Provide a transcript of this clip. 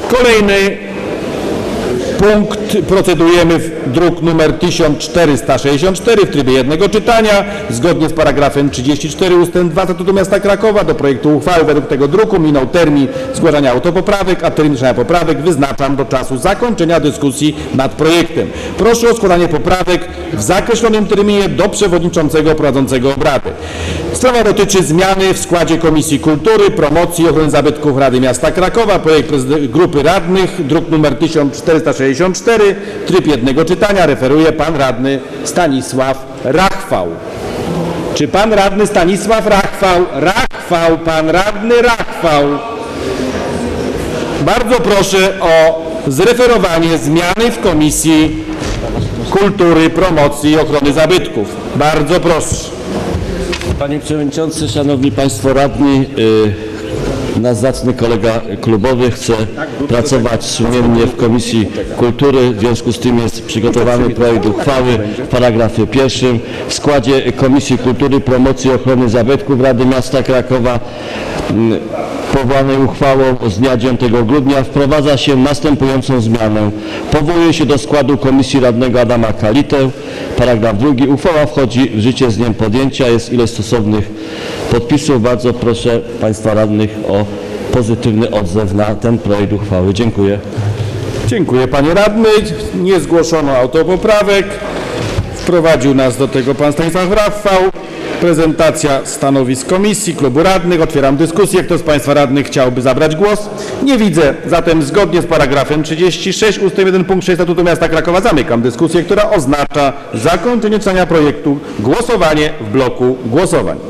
Kolejny punkt procedujemy w druk nr 1464 w trybie jednego czytania. Zgodnie z paragrafem 34 ust. 2 Statutu Miasta Krakowa do projektu uchwały według tego druku minął termin zgłaszania autopoprawek, a termin zgłaszania poprawek wyznaczam do czasu zakończenia dyskusji nad projektem. Proszę o składanie poprawek w zakreślonym terminie do przewodniczącego prowadzącego obrady. Sprawa dotyczy zmiany w składzie Komisji Kultury, Promocji i Ochrony Zabytków Rady Miasta Krakowa. Projekt grupy radnych, druk nr 1464, tryb jednego czytania. Referuje pan radny Stanisław Rachwał. Czy pan radny Stanisław Rachwał? Rachwał, pan radny Rachwał. Bardzo proszę o zreferowanie zmiany w Komisji Kultury, Promocji i Ochrony Zabytków. Bardzo proszę. Panie Przewodniczący, Szanowni Państwo Radni, nasz zacny kolega klubowy chce pracować sumiennie w Komisji Kultury. W związku z tym jest przygotowany projekt uchwały w paragrafie 1. W składzie Komisji Kultury, Promocji i Ochrony Zabytków Rady Miasta Krakowa powołanej uchwałą z dnia 9 grudnia wprowadza się następującą zmianę. Powołuje się do składu komisji radnego Adama Kalitę. Paragraf 2. Uchwała wchodzi w życie z dniem podjęcia. Jest ileś stosownych podpisów. Bardzo proszę Państwa radnych o pozytywny odzew na ten projekt uchwały. Dziękuję. Dziękuję panie radny. Nie zgłoszono autopoprawek. Wprowadził nas do tego pan Stanisław Rachwał. Prezentacja stanowisk komisji, klubu radnych. Otwieram dyskusję. Kto z państwa radnych chciałby zabrać głos? Nie widzę. Zatem zgodnie z paragrafem 36 ust. 1 punkt 6 Statutu Miasta Krakowa zamykam dyskusję, która oznacza zakończenie czytania projektu. Głosowanie w bloku głosowań.